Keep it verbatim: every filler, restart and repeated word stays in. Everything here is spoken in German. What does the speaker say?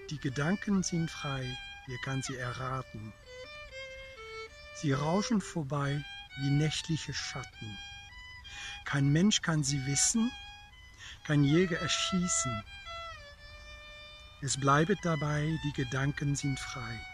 Die Gedanken sind frei, wer kann sie erraten? Sie rauschen vorbei wie nächtliche Schatten. Kein Mensch kann sie wissen, kein Jäger erschießen. Es bleibet dabei, die Gedanken sind frei.